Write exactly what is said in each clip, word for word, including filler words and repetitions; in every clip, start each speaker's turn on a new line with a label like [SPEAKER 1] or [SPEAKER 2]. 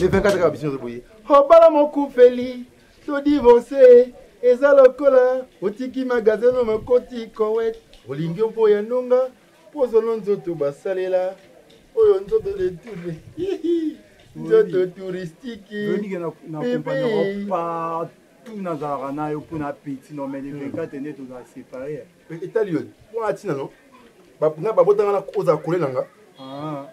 [SPEAKER 1] Le vingt-quatre heures de boye. Oh bala mon coup feli. To divorcé. Eza lokola. Otiki magasin no me koti kowet. Olingi mpo ya nonga. Pozo nzoto basalela. Oyo nzoto de tourne. Nzoto touristique.
[SPEAKER 2] Veni na na compagnie partout na zarana yo pour na petit non mais les vingt-quatre net on a séparé.
[SPEAKER 1] Italien. Pour atina non. Ba nga ba botanga na koza kolela nga.
[SPEAKER 2] Ah.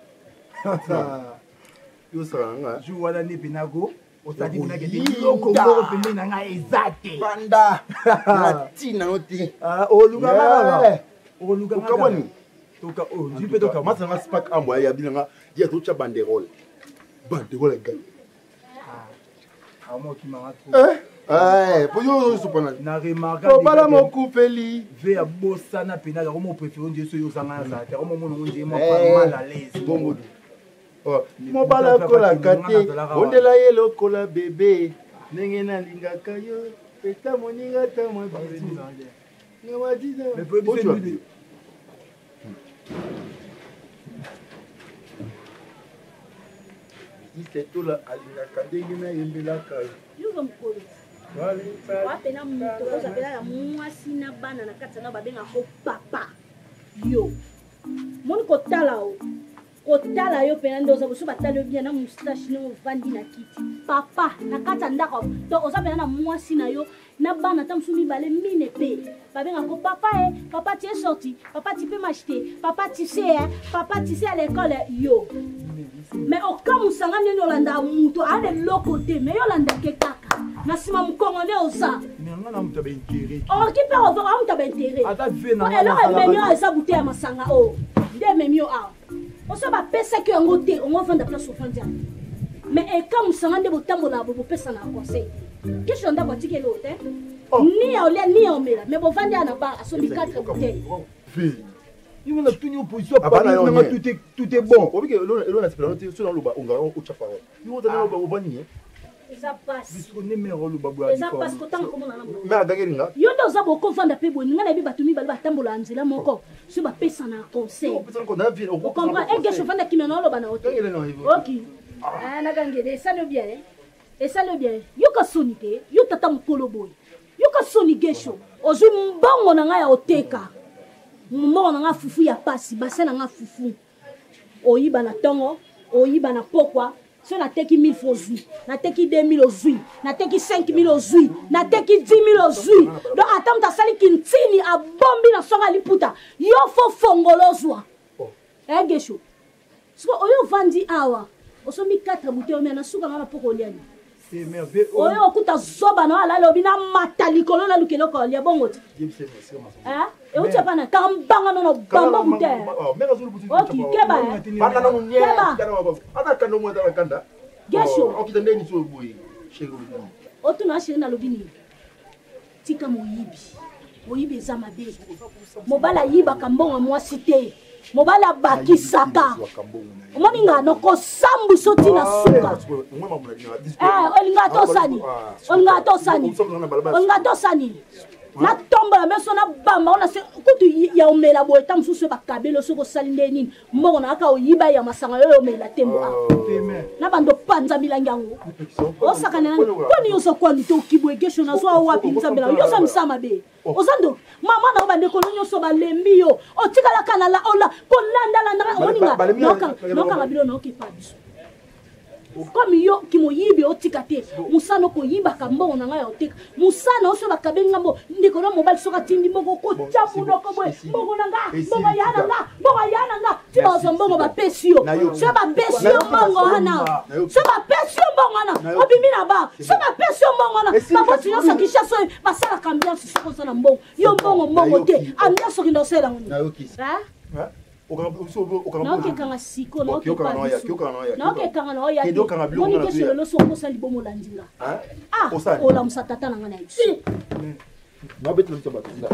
[SPEAKER 1] Yo sara nga.
[SPEAKER 2] Je wala ne binago. Otadi na ke loko ko pembe na nga exact.
[SPEAKER 1] Banda. Na tina oti.
[SPEAKER 2] Ah o luga mala. O luga mala.
[SPEAKER 1] Ukaboni.
[SPEAKER 2] Toka o jipe toka.
[SPEAKER 1] Masa nga spark ambo ya bilanga. Dia to cha banderole. Banderole ga.
[SPEAKER 2] Ah. Ah moi qui m'a trop.
[SPEAKER 1] Eh? Eh, pour yo supona.
[SPEAKER 2] Na remarque.
[SPEAKER 1] Oh bala mon coup feli.
[SPEAKER 2] Ve a bossa na pena la mo préféré on dit so yo sanga za. Te mo mo on dit mo pas mal à l'aise.
[SPEAKER 1] Bongo. Oh, mo bala kola kate. Ondela yelo kola bébé. Nenge na lingaka yo. Peta moninga ta mo bizu. Ne wadiza.
[SPEAKER 2] Mais peut bien lui.
[SPEAKER 1] C'est tout là alingaka ndenge na yembelaka.
[SPEAKER 3] Yo va mkolo. Wapena moto ozapela ya mwasi na bana na kati na babenga ko papa yo moni kotala o kotala yo pena ndo ozabuso batala bien na moustache no vandi na kiti papa na kati ndako to ozapela na mwasi na yo na bana tamsumi bale mine pe babenga ko papa eh papa tu es sorti papa tu peux m'acheter papa tu sais hein papa tu sais à l'école yo mais au cas où sanga neno landa muto a de lokote mais yo landa ke kaka na sima mukongole oza
[SPEAKER 2] mais ngana muto ba intérêt
[SPEAKER 3] oh qui peut avoir muto ba intérêt
[SPEAKER 2] ata ve na
[SPEAKER 3] alors elle menyo esa bouteille ya masanga oh nde memio a o so ba pesa ki yango te on va vendre place au fond mais e ka musanga nde botambola bo pesa na conseil qu'est-ce qu'on doit dire l'autre ni ya ole ni ya omela mais bo vendre na bar aso bi quatre bouteilles
[SPEAKER 2] il me a tenu opposition pas tout est tout est bon
[SPEAKER 1] obi ke lo na spela note so na lo ba onga o chapa o yo tana lo ba bani
[SPEAKER 3] ça passe
[SPEAKER 2] bisco numéro lo ba bwa
[SPEAKER 3] ça passe ko tant ko mona na mo
[SPEAKER 1] mais agagelinga
[SPEAKER 3] yo ndo za bo ko vanda pe bo ninga na bi batumi ba batambola nzela moko so ba pesa na conseil o comprend et que je vanda ki mena lo ba na hote OK ah na gangede ça le bien et ça le bien yo ka sonite yo tata mkolo boy yo ka soni gesho ozu mbongo na nga ya oteka mbongo na nga fufu ya pasi basa na nga fufu oyiba na tongo oyiba na pokwa so na teki mille francs na teki deux mille ozui na teki cinq mille ozui na teki dix mille ozui donc atam ta sali kintini a bombi na songa liputa yo fo fongolozwa eh gesho so oyo vandi awa osomi quatre bouteilles mais na suka na poko liani
[SPEAKER 2] c'est merveilleux
[SPEAKER 3] oyo okuta zoba na ala lobi na matalikolo na lukelo ko lia bongo ti hein e uti pa na kambanga no bamba bouteille OK keba
[SPEAKER 1] bana na munye ata kando mo ta kanda
[SPEAKER 3] gesho
[SPEAKER 1] okita ndeni so boye shego
[SPEAKER 3] otu na shiri na lobini tika moyibi moyibi za mabe mobala yiba kambonga mwasi te mobala bakisaka omoninga no ko sambu soti na suka eh olinga to sani olinga to sani olinga to sani na tombola meso na bamba ona se kutu ya omela boy tam susu bakabelo soko salinde nini mbongo na aka oyiba ya masanga yo omela tembo na bando panza milangango osakana koni yoso kwani to kibwegesho na zwa wapi nzambela yo sa msama be ozando mama na bande kolonyo so balembi yo otikala kana la ola kolanda la oninga noka noka ngabilo noki pabiso comme yo ki moyibi otikate musano ko yiba kambo na nga ya otika musano so bakabenga mbo ndiko na mobile soka tindi moko ko chapu noko boy moko na nga moko yana nga moko yana nga ti ba so mbongo ba pesio so ba pesio mbongo ana so ba pesio mbongo ana obimi na ba so ba pesio mbongo ana ba bo tino sa kisha so ba sala ambiance so ko sana mbongo yo mbongo mbongo te ambiance so kindo sela ngoni ha non que quand siko non que pas non que quand on y a on dit que c'est le son pour ça libo molandinga ah o la musatata na ngana ici
[SPEAKER 1] non betu le tobatu là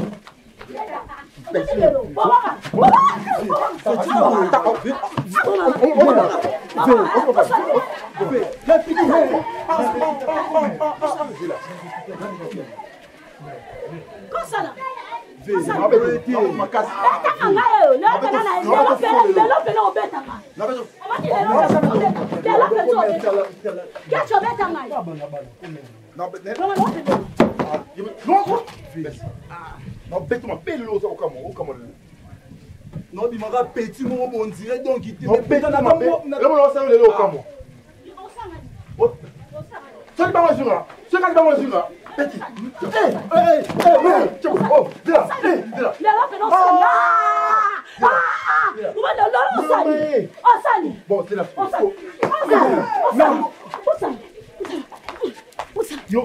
[SPEAKER 3] Comment
[SPEAKER 1] Non, mais non, non, non, bête, ma belle l'eau, ça, au Cameroun, au Cameroun.
[SPEAKER 2] Non, il m'a petit, mon bon dirait donc il
[SPEAKER 1] Non, bête, ma belle. Là, on va faire le lot au Cameroun. C'est pas moi, je là. C'est pas moi, je là. Petit. Hé, hé, hé, hé, oh, viens là, hé, viens là.
[SPEAKER 3] Là, là, fais non, ah, ah, on va là, là, on s'allie. On s'allie.
[SPEAKER 1] Bon, c'est là.
[SPEAKER 3] On s'allie. On s'allie. On s'allie. On s'allie. On s'allie.
[SPEAKER 1] Yo.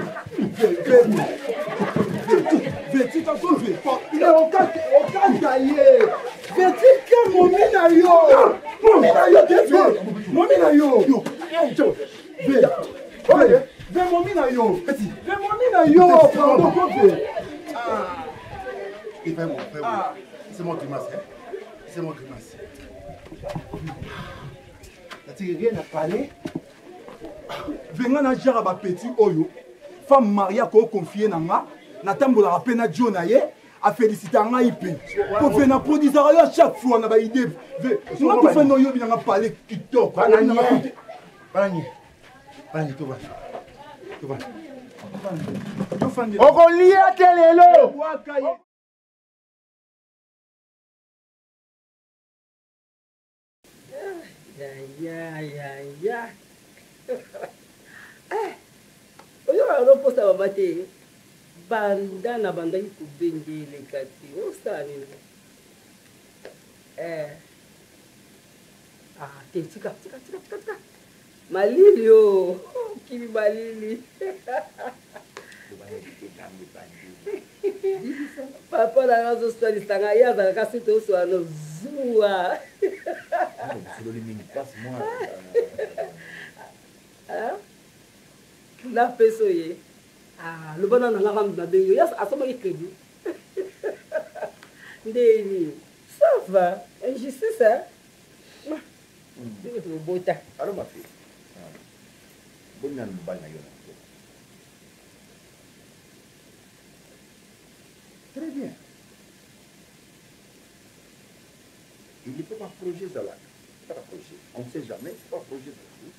[SPEAKER 2] Veti t'as tout fait. Il est au cas, au cas d'ailleurs. Veti que mon mina yo. Mon mina yo t'es fait. Mon mina yo. Yo. Veti. Ok. Ve mon mina yo. Petit. Ve mon mina yo. Pardon, quoi fait?
[SPEAKER 1] Ah. Et fais-moi, fais-moi. C'est mon grimace, hein. C'est mon grimace.
[SPEAKER 2] Tu rien à parler. Venga na jara ba petit oyo. Femme mariée ko confier na nga. Na tambola rapé na John aye. A féliciter nga ipe. Ko fe na produire à chaque fois na ba idée. Nga ko fe no yo bi na parler TikTok.
[SPEAKER 1] Banani. Banani. Banani to va. To va.
[SPEAKER 2] Yo fan de.
[SPEAKER 1] Oko liya kelelo.
[SPEAKER 4] Ya ya ya ya. Eh. Oyo aloposa baba te. Banda na banda ikubengele kati. Osani. Eh. Ah, te tika tika tika tika tika. Malili yo. Kimi malili. Papa na razo story stanga ya za kasi to so ano zua.
[SPEAKER 1] C'est le mini passe moi.
[SPEAKER 4] Ah. La pesoye. Ah, le bonheur na ngam na bengo. Ya asoma ki crédit. Ndeni. Ça va. Injustice hein. Ndeni bota.
[SPEAKER 1] Alors ma fille. Bonne nan bal na yo. Très bien. Il ne peut pas projeter ça là. Pas projeter. On ne sait jamais, c'est pas projeter.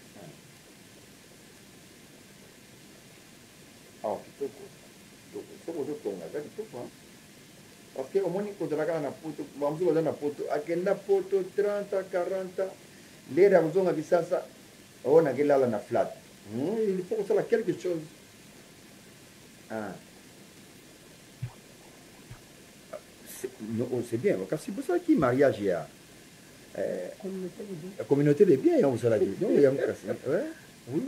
[SPEAKER 1] Ah, kitoko. Donc, c'est pour ça qu'on a kitoko. Parce que au moins, quand on a un poto, on a un poto, à quel poto trente, quarante, les raisons à ça, on a là la flat. Il faut que ça quelque chose. Ah. C'est bien, parce que c'est pour ça qu'il mariage il y a. La communauté des biens, on se l'a dit. Non, il y a un cas. Oui.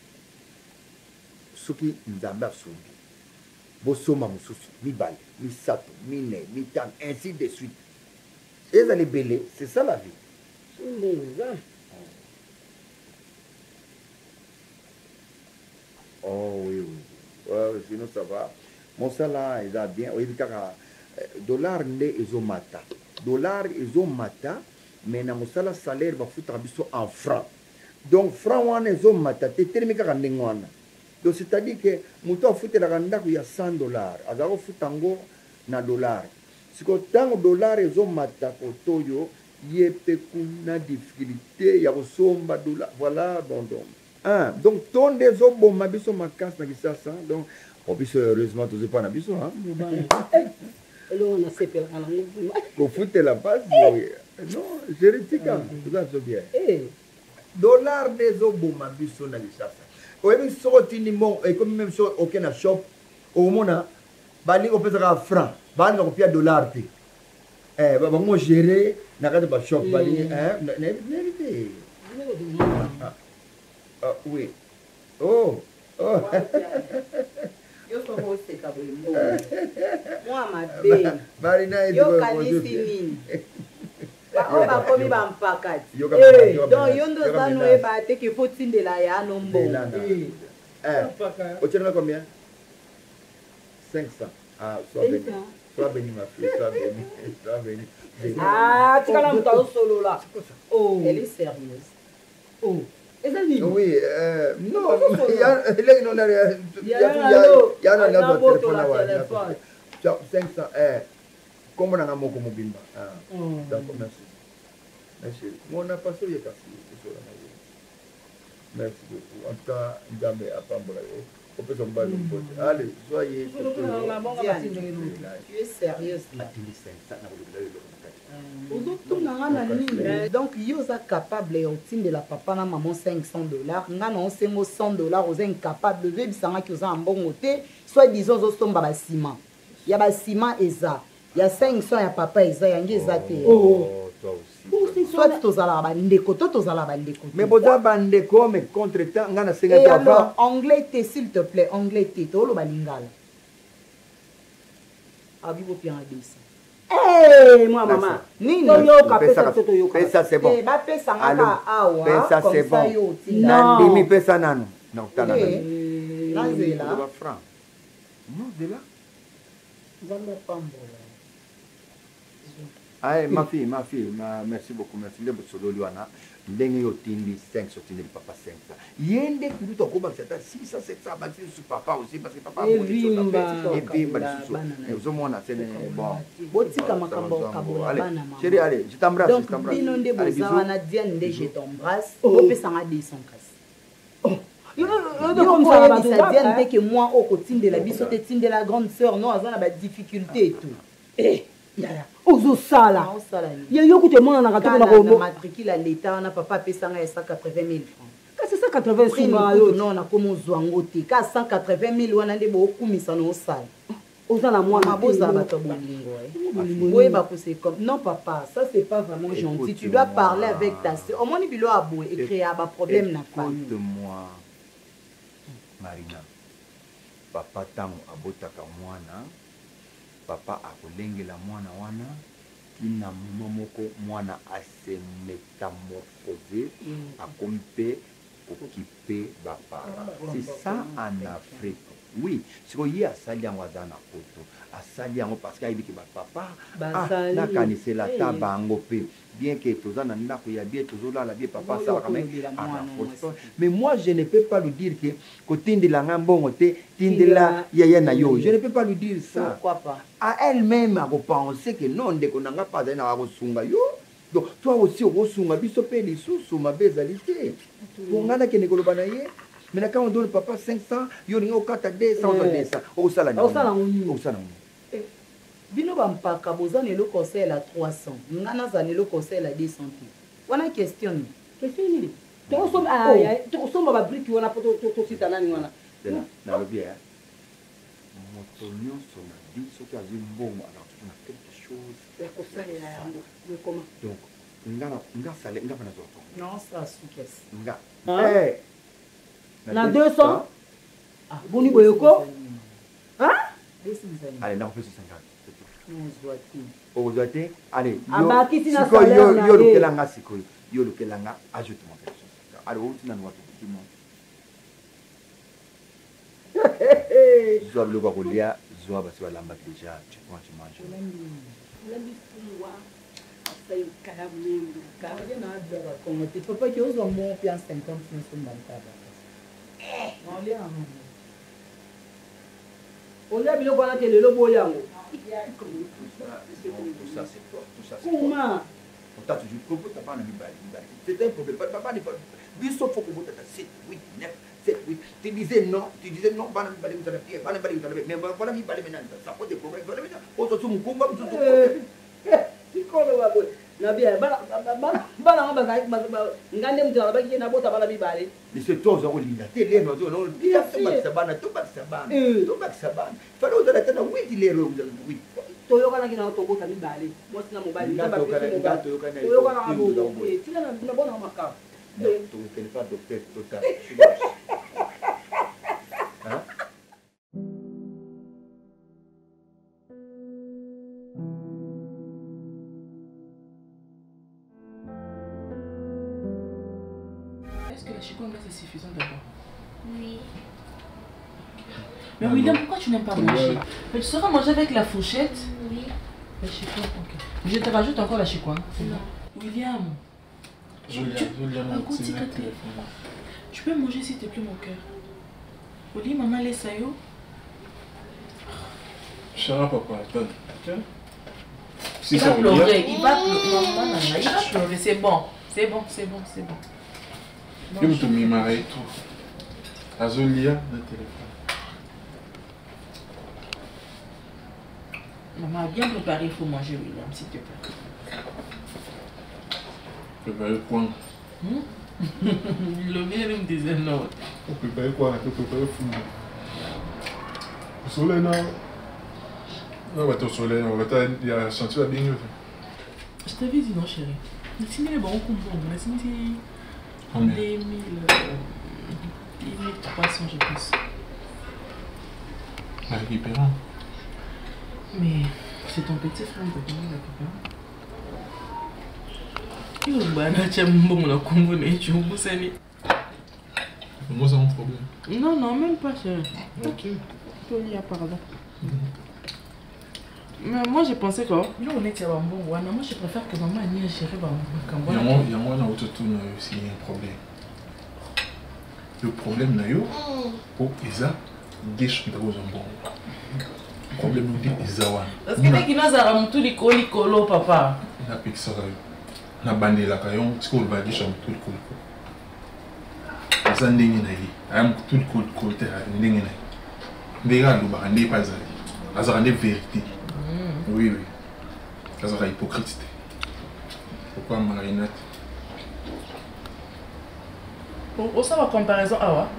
[SPEAKER 1] Ce qui nous a battu. Bosoma Moussoussou, Mibal, Misato, Mine, Mitan, ainsi de suite. Et ça les belés, c'est ça la vie. Oh oui, oui. Ouais, sinon ça va. Mon salaire, il a bien. Oui, dollar ne ezomata dollar ezomata mais na mosala salaire bafutaka biso en franc donc franc wana ezomata te telemi kaka ndenge wana donc c'est à dire que moto afutelaka ndako ya cent dollars azala kofuta yango na dollar siko ntango dollar ezomata kotoyo ye mpe kuna difficulté ya kosomba dollar voilà bon donc ah, donc tonde ezoboma biso makasi na kisasa donc o biso heureusement toza epa na biso
[SPEAKER 4] on a séparé à l'angle.
[SPEAKER 1] Vous foutez la base, non, je retire quand même, tout bien. Dollar des oboma biso na lisasa. Oui, mais sorti ni mon et comme même chose aucun shop au mona bali on peut faire franc, bali on peut dollar ti. Eh, ba mo gérer na ka ba shop bali hein, na vérité. Ah oui. Oh. Oh.
[SPEAKER 5] Yo somo se kabembo. Moi ma belle.
[SPEAKER 1] Marina
[SPEAKER 5] yo kanisi nini? Ba o ba komi ba mpakati. Eh, donc yo ndo zanu e ba te ke faut tindela ya no mbo.
[SPEAKER 1] Eh. Eh. O tient combien? cinq cents. Ah, sois béni. Sois béni ma fille, sois béni. Sois béni.
[SPEAKER 5] Ah, tu kana mutao solo là. Oh, elle est sérieuse. Oh.
[SPEAKER 1] Oui, euh, non, il y a il non derrière. Il y a il y a un autre téléphone là. cinq cents eh comment on a moko mobimba. Ah. D'accord, merci. Merci. Mon a passé il est passé. Merci beaucoup. En tout cas, Nzambe apambola. On peut s'en battre. Allez, soyez.
[SPEAKER 5] Tu es sérieuse là. Donc, yo est capable de la papa na maman cinq cents dollars. Nga non c'est cent dollars aux incapable de bisanga qui ont un bon côté. Soit disons aux sommes baba ciment. Il y a bas ciment eza. Il y a cinq cents ya papa eza yangi eza te. Oh,
[SPEAKER 1] toi aussi.
[SPEAKER 5] Soit tozala bandeko to tozala bandeko.
[SPEAKER 1] Mais boza bandeko mais contre-temps nga na cinquante
[SPEAKER 5] et alors anglais te s'il te plaît, anglais te to lo balingala. Abi bo bien adisa.
[SPEAKER 4] Eh, moi, maman.
[SPEAKER 5] Nini?
[SPEAKER 1] Pesa c'est bon.
[SPEAKER 5] Allô.
[SPEAKER 1] Pesa c'est bon.
[SPEAKER 5] Non.
[SPEAKER 1] Dimi pesa nano. Non, t'as la
[SPEAKER 5] Nazela.
[SPEAKER 1] franc. Non, de là. Ah, ma fille, ma fille, ma, merci beaucoup, merci. Le solo luana, ndenge yo tindi cinq so tindi papa cinq cents. Yende kudu to ko ba c'est six cents sept cents ba sur papa aussi parce que papa a beaucoup de choses à faire. Et puis ba sous. Et vous moi c'est bon.
[SPEAKER 5] Botika makambo kabola bana mama.
[SPEAKER 1] Chérie, allez, je t'embrasse, je t'embrasse.
[SPEAKER 5] Donc bino nde boza na Diane nde je t'embrasse. O pesa nga deux cents kasi. Oh. Yo comme ça ba Diane te que moi au kotinde la biso te tinde la grande sœur non azana ba difficulté et tout. Eh yala.
[SPEAKER 4] Ozo sala. Yo yo kute mona na katoko na ko
[SPEAKER 5] matricule à l'état na papa pesa nga cent quatre-vingt mille francs.
[SPEAKER 4] Kasi cent quatre-vingt mille yo
[SPEAKER 5] non na komo zwango te ka cent quatre-vingt mille wana nde bo kumisa no sala.
[SPEAKER 4] Oza na moi
[SPEAKER 5] ma boza bato bolingo eh. Oui ba c'est comme non papa, ça c'est pas vraiment gentil. Tu dois parler avec ta sœur. Au moins ni bilo abou et créer un problème na famille.
[SPEAKER 1] Écoute-moi. Marina. Papa tango abotaka mwana. Papa akolengela mwana wana kina momoko mwana ase métamorphosé akompe occupé papa. C'est ça en Afrique. Oui, c'est que y a sali en wadana poto, a sali en parce qu'il dit que papa ah na kanise la tabango pe bien que tous en anda ko ya bien toujours là la bien papa ça quand même. Mais moi je ne peux pas lui dire que côté de la ngambongo te tindela yaya na yo. Je ne peux pas lui dire ça.
[SPEAKER 5] Pourquoi pas?
[SPEAKER 1] À elle-même à penser que non de qu'on n'a pas na ko sunga yo. Donc toi aussi au sunga biso pe li susu ma bezalité. Pour ngana ke ne ko lobana ye. Mais quand on donne papa cinq cents, il y a quatre deux cents, deux cents. Au salaire. Au salaire. Au salaire.
[SPEAKER 5] Bino bampaka bozana le conseil à trois cents. Ngana zane le conseil à deux cents. Wana question.
[SPEAKER 4] Question ni. Tu ressembles à tu ressembles à brique wana poto to sita nani wana.
[SPEAKER 1] Na le bien. Motonyo sona dit ce qui a vu bon alors on a quelque chose.
[SPEAKER 4] C'est pour ça là. Comment?
[SPEAKER 1] Donc ngana ngana sale ngana na zo.
[SPEAKER 5] Non, ça soukes.
[SPEAKER 1] Ngana. Eh.
[SPEAKER 4] Na deux cents. Ah, boni boyoko. Hein?
[SPEAKER 1] Allez, non, on fait cinquante.
[SPEAKER 5] Non, zoati.
[SPEAKER 1] Oh, zoati. Allez.
[SPEAKER 4] Ah, qui t'ina
[SPEAKER 1] salaire na. Yo, yo, yo, kelanga siko. Yo, yo, kelanga. Ajoute-moi quelque chose. Allez, où tu n'as pas tout le monde. Zoab le baroulia, zoab sur la lamba déjà. Tu prends, tu manges.
[SPEAKER 5] Papa, tu oses au moins bien cinquante sur le table.
[SPEAKER 4] On a bien qu'on a que le lobo yango.
[SPEAKER 1] Tout ça, c'est toi. Tout ça, c'est
[SPEAKER 4] toi. Comment?
[SPEAKER 1] On t'a toujours compris, t'as pas de c'est un problème. Papa n'est pas. Bissot, faut que vous êtes sept, huit, neuf, sept, huit. Tu disais non, tu disais non, pas de balai, mais voilà, il balai maintenant. Ça pose des problèmes. On se soumet, on se soumet.
[SPEAKER 4] C'est quoi le wabo? Nabia, bala bala bala bala ngande mtu anabaki na bota bala bibale.
[SPEAKER 1] Ni se toza olinda tele no no dia tuba sabana tuba sabana tuba sabana falo udala tena witi lero udala witi
[SPEAKER 4] toyoka na kina to bota bibale mo sina mobile taba toyoka toyoka na abo tina na bona makao
[SPEAKER 1] tu ne connais pas docteur total. Hein?
[SPEAKER 6] Est-ce que la chikungunya c'est suffisant d'abord?
[SPEAKER 3] Oui.
[SPEAKER 6] Mais William, pourquoi tu n'aimes pas manger? Mais tu sauras manger avec la fourchette?
[SPEAKER 3] Oui.
[SPEAKER 6] La chikungunya, ok. Je te rajoute encore la chikungunya.
[SPEAKER 3] Non.
[SPEAKER 6] William.
[SPEAKER 7] William,
[SPEAKER 6] tu...
[SPEAKER 7] William,
[SPEAKER 6] William tu peux manger s'il te plaît mon cœur. Oli, maman laisse à yo.
[SPEAKER 7] Chara papa, attends.
[SPEAKER 6] Si il va pleurer, il va pleurer. Non, non, non, il va pleurer, c'est bon. C'est bon, c'est bon, c'est bon.
[SPEAKER 7] Je me suis marié et tout. Azolia, le téléphone.
[SPEAKER 6] Maman a bien préparé, il faut manger, William, s'il te plaît.
[SPEAKER 7] Préparer quoi?
[SPEAKER 6] Le mien me disait non.
[SPEAKER 1] On prépare quoi? On prépare fou. Le soleil, non?
[SPEAKER 7] Non, bah, au soleil, on va il y a senti la bigne.
[SPEAKER 6] Je t'avais dit non, chérie. Mais si les bons coups, mais si deux mille trois cents, je pense.
[SPEAKER 7] La récupérant.
[SPEAKER 6] Mais c'est ton petit frère, t'as bien récupéré. Il y a un bon la combo et tu me salis.
[SPEAKER 7] Moi, c'est un problème.
[SPEAKER 6] Non, non, même pas, chérie.
[SPEAKER 7] Ok.
[SPEAKER 6] Tolia, pardon. Mais moi, je pensais que. Là, on était à bon. Moi, je préfère que maman ait géré Bambo.
[SPEAKER 7] Il y a moi, dans autotune, c'est un problème. Le problème, c'est que Isa, il y a un bon. Le problème, c'est Isa.
[SPEAKER 6] Parce que les Guinéens ont tous les colis, papa.
[SPEAKER 7] Il y a Pixar. Il y a bandé la caillon, parce qu'on va dire que tout le col. Isa ndenge na ye. Ayam tout le col côté ndenge na ye. Ndega loba ndé pas ça. Azara ndé vérité. Oui oui. Azara hypocrite. Pourquoi Marinette?
[SPEAKER 6] Pour ça, la comparaison, ah ouais.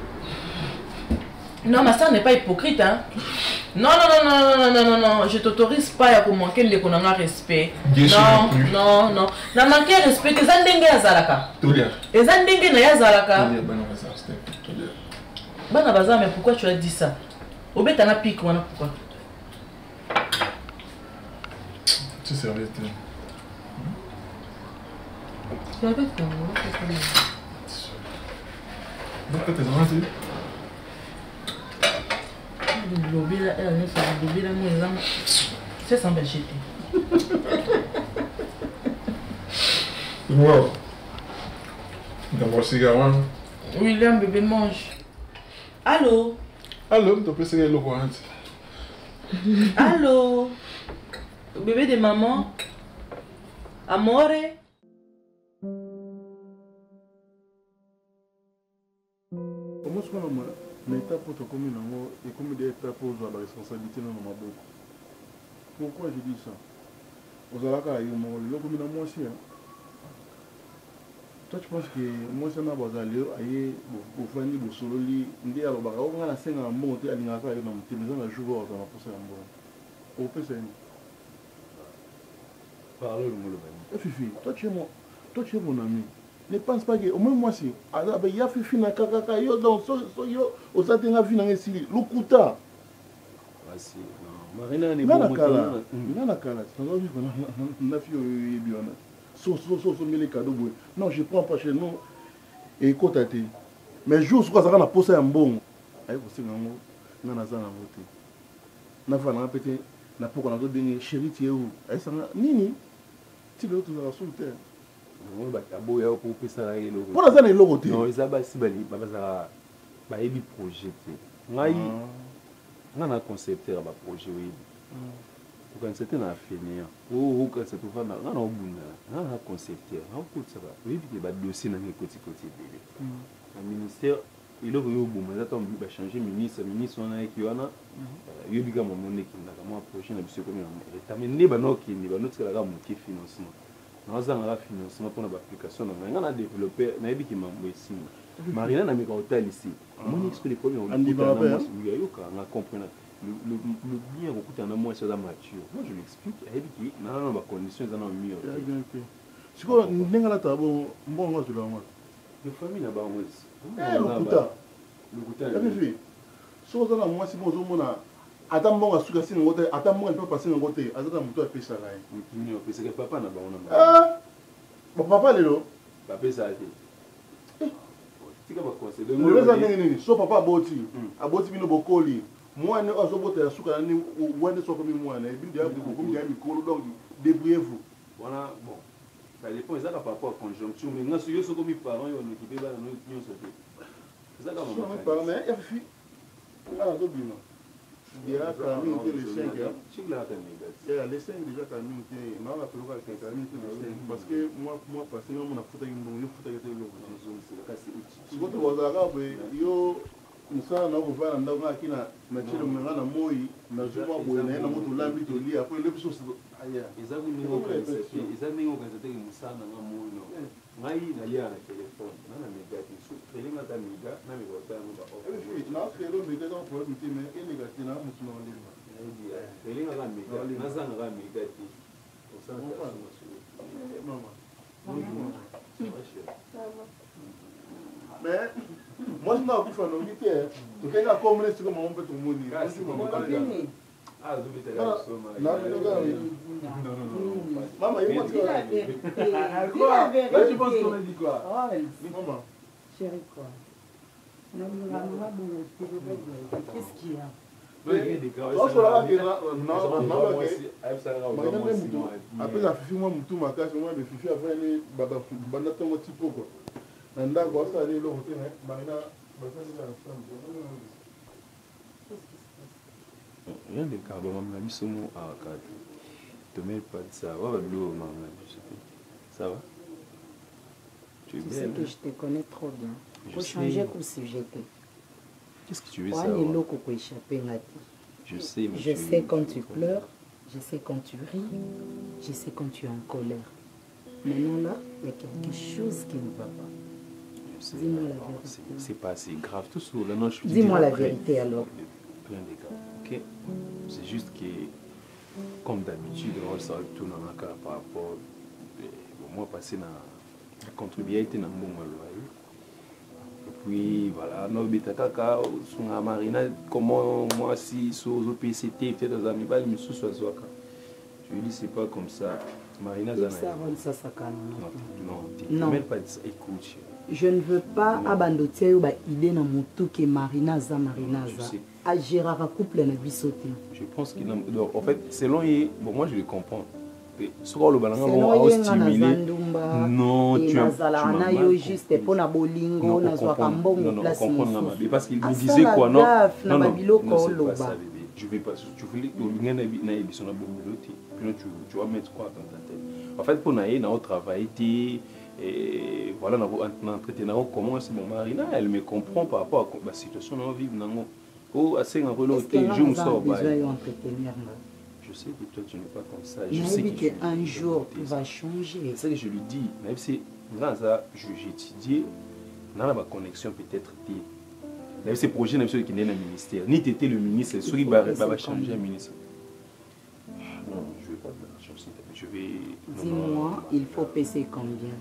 [SPEAKER 6] Non, ma soeur n'est pas hypocrite, hein. Non, non, non, non, non, non, non, non, je t'autorise pas à manquer de respect. Non, non, non. Na manquer de respect, que zandenge ya zalaka.
[SPEAKER 7] Tolia.
[SPEAKER 6] Et zandenge na ya zalaka.
[SPEAKER 7] Tolia, bana bazar, c'était Tolia.
[SPEAKER 6] Bana bazar, mais pourquoi tu as dit ça? Obé t'en as pique, voilà pourquoi.
[SPEAKER 7] Tu servais tes.
[SPEAKER 6] Tu avais ton mot,
[SPEAKER 7] pourquoi t'es rentré?
[SPEAKER 6] C'est sans belchité.
[SPEAKER 7] Wow. D'abord, cigare.
[SPEAKER 6] William, bébé, mange. Allô?
[SPEAKER 7] Allô, tu peux essayer le courant.
[SPEAKER 6] Allô? Bébé de maman? Amore?
[SPEAKER 1] Comment est-ce qu'on a une étape pour te communer et comme des étapes pour la responsabilité dans ma boucle? Pourquoi je dis ça? Aux alaka, il y a un peu de moi aussi. Toi, tu penses que moi, c'est un peu de aller au Fanny, au Sololi, on dit à l'Obara, on a la scène en bon, à l'Inaka, et dans le maison, la joueur, on a poussé en bon. Au P C N.
[SPEAKER 2] Parle le mot.
[SPEAKER 1] Fifi, toi, tu es mon, toi, tu es mon ami. Ne pense pas que, au moins moi, si, il y a Fifi, na Kakaka, yo, donc, yo, au Saténa, Finan, et Sili, l'Okuta.
[SPEAKER 2] Voici. Marina n'est
[SPEAKER 1] pas
[SPEAKER 2] pas
[SPEAKER 1] là. Non, la cala. On a fait un bien. So, so, so, so, les cadeaux. Non, je prends pas chez nous. Et écoute, mais jour, ce que ça va poser un bon. Aïe, vous savez, non, on a ça à voter. On a fait un petit. On a pas qu'on a donné chéri, tu es où? Aïe, ça va. Nini, tu veux tout sur le terre.
[SPEAKER 2] On va aboyer pour que ça aille.
[SPEAKER 1] Pour la zone, il est
[SPEAKER 2] non, ils ont si bali, bah ça, bah il y a projet. Ngai, on a un concepteur à projet oui. Quand c'était un fini, oh, quand c'est tout ça, on a un bon, on a un concepteur, on a ça va. Oui, il y a des dossiers dans les côtés côté délai. Le ministère, il a eu bon, mais attends, il va changer ministre, ministre on a qui on a, il y a eu des moments qui n'a pas approché, n'a pas comme il est amené, bah non, qui n'est pas notre là qui financement. Nous avons un financement pour l'application. Nous avons développé, nous avons dit que ici. Marina n'a pas été ici. Moi, je suis les on a compris. Le bien, on a moins de mature. Moi, je l'explique. Il dit que nous avons des conditions mieux.
[SPEAKER 1] C'est quoi, nous avons la table, bon, on va te la voir.
[SPEAKER 2] De famille, là-bas, on
[SPEAKER 1] est. Le Kouta. Le Kouta. Si on a moi, si on a. Attends, bon, à ce que c'est un côté, attends, moi, il peut passer un côté. Attends, mon père ça là.
[SPEAKER 2] Oui, parce que papa n'a pas un
[SPEAKER 1] ah, mon papa, il est là.
[SPEAKER 2] Papa, ça a été. Tu vas conseiller.
[SPEAKER 1] Le reste, c'est papa a boti. A boti, il a beaucoup de moi, je suis boté à ce que nous, ou est-ce que nous sommes là. Et puis, il y a beaucoup de gens donc débrouillez-vous.
[SPEAKER 2] Voilà, bon. Ça dépend, ça par rapport à la conjoncture. Mais nous, si nous sommes mes parents, ils ont équipé, nous sommes sautés. C'est ça, quand même.
[SPEAKER 1] Mais il y a fille. Ah, c'est bien. déjà Camille était les cinq. Les cinq déjà Camille était. Non, la pelouse avec Camille était les cinq. Parce que moi, moi, parce que moi, on a foutu un bon, il faut que tu aies l'eau. Quand tu vas à yo. Nous avons fait un endroit qui n'a pas de moi, na jour où on a un mot de l'habit de lire après le plus ailleurs.
[SPEAKER 8] Ils ont mis au concept, ils ont mis au concept que nous sommes dans un monde. Maï n'a rien à téléphone, n'a pas négatif. Les gens n'ont pas n'a pas voté à nous.
[SPEAKER 1] Oui, non, c'est le méga dans le problème, mais il est négatif, n'a pas de nom.
[SPEAKER 8] Les gens n'ont pas négatif, n'a pas de négatif. On s'en va.
[SPEAKER 1] Maman. Bonjour. Mais moi je n'ai pas fait un invité. Tu sais qu'à comme les trucs, on peut tout le monde.
[SPEAKER 8] Ah, vous êtes là.
[SPEAKER 1] Non, non, non. Maman, il y a
[SPEAKER 2] quoi? Là, tu penses qu'on a dit quoi?
[SPEAKER 1] Maman.
[SPEAKER 5] Chérie, quoi? Qu'est-ce qu'il y a?
[SPEAKER 1] Après la fifi, moi, je suis casse, moi, je suis après les bandato petit peu quoi. Nanda quoi ça aller l'autre côté, Marina,
[SPEAKER 8] rien de cas, maman m'a mis son mot à quatre. Te mêle pas de ça. Ouais, l'eau, maman, ça va? Tu es
[SPEAKER 5] Tu sais que je te connais trop bien.
[SPEAKER 8] Je
[SPEAKER 5] Faut
[SPEAKER 8] sais.
[SPEAKER 5] changer pour sujet.
[SPEAKER 8] Qu'est-ce que tu veux
[SPEAKER 5] Ouais,
[SPEAKER 8] savoir?
[SPEAKER 5] les locaux pour échapper, Ngati.
[SPEAKER 8] Je sais, mais
[SPEAKER 5] Je
[SPEAKER 8] tu-
[SPEAKER 5] sais quand tu pleures, je sais quand tu ris, je sais quand tu es en colère. Maintenant là, il y a quelque chose qui ne va pas.
[SPEAKER 8] je sais.
[SPEAKER 5] Dis-moi la
[SPEAKER 8] C'est-
[SPEAKER 5] vérité.
[SPEAKER 8] C'est pas assez grave. Tout ça, là, non, je te
[SPEAKER 5] Dis-moi
[SPEAKER 8] dirai
[SPEAKER 5] la
[SPEAKER 8] après.
[SPEAKER 5] vérité alors.
[SPEAKER 8] Rien de grave, ok? C'est juste que, comme d'habitude, on ça tourne en cas par rapport. eh, Bon, moi, passer dans la contribuabilité dans mon loyer. Et puis, voilà, nous, bêta caca, sur la marina, comment moi, si, sur le P C T, peut-être dans un mibal, mais sous soit soit. Je lui dis, c'est pas comme ça. Marina,
[SPEAKER 5] Et
[SPEAKER 8] Zana.
[SPEAKER 5] ça rend ça sakana.
[SPEAKER 8] Non, tu
[SPEAKER 5] Non.
[SPEAKER 8] ne même pas de ça. Écoute, chérie.
[SPEAKER 5] Je ne veux pas
[SPEAKER 8] Non.
[SPEAKER 5] abandoter une idée dans mon tout que Marina za Marina
[SPEAKER 8] Je
[SPEAKER 5] za.
[SPEAKER 8] sais.
[SPEAKER 5] À Gérard couple na bisoté.
[SPEAKER 8] Je pense qu'il a... Donc, en fait, selon lui, bon, moi je le comprends. Sur le ballon,
[SPEAKER 5] Selon
[SPEAKER 8] on
[SPEAKER 5] ye
[SPEAKER 8] va
[SPEAKER 5] nga na
[SPEAKER 8] stimuler.
[SPEAKER 5] zandumba.
[SPEAKER 8] Non,
[SPEAKER 5] et
[SPEAKER 8] tu as.
[SPEAKER 5] nazala
[SPEAKER 8] tu m'as
[SPEAKER 5] na
[SPEAKER 8] mal
[SPEAKER 5] yo
[SPEAKER 8] compris.
[SPEAKER 5] juste pour na bolingo
[SPEAKER 8] Non,
[SPEAKER 5] na
[SPEAKER 8] on
[SPEAKER 5] zwa
[SPEAKER 8] comprend.
[SPEAKER 5] kambongo
[SPEAKER 8] Non, non,
[SPEAKER 5] place
[SPEAKER 8] on comprend,
[SPEAKER 5] mosusu.
[SPEAKER 8] Nama. Mais parce qu'il me
[SPEAKER 5] Asala
[SPEAKER 8] disait quoi, non?
[SPEAKER 5] gaffe na
[SPEAKER 8] Non, non,
[SPEAKER 5] babiloko
[SPEAKER 8] non, c'est pas
[SPEAKER 5] oloba.
[SPEAKER 8] ça, bébé. Je vais pas. Tu voulais que le gars n'ait pas son abonné. Puis là, tu, tu vas mettre quoi dans ta tête? En fait, pour naïe, on travaille, et voilà, on a entretenu comment c'est mon Marina, elle me comprend par rapport à la situation dans la vie. Oh, assez en relais, je me sors.
[SPEAKER 5] Déjà yo entretenir là.
[SPEAKER 8] Je sais que toi tu n'es pas comme ça. Je
[SPEAKER 5] Je
[SPEAKER 8] sais
[SPEAKER 5] sais
[SPEAKER 8] que tu-
[SPEAKER 5] qu'un
[SPEAKER 8] tu
[SPEAKER 5] jour
[SPEAKER 8] es
[SPEAKER 5] tu vas changer.
[SPEAKER 8] C'est ça que je lui dis. Même si dans ça, je- j'ai étudié, dans la connexion peut-être. Même ces projets, même ceux qui n'est dans le ministère. Ni tu étais le ministre, c'est sûr qu'il va va changer un ministre. Non, je ne vais pas de l'argent, s'il te plaît. Je vais. non, non,
[SPEAKER 5] Dis-moi,
[SPEAKER 8] non.
[SPEAKER 5] il faut payer combien?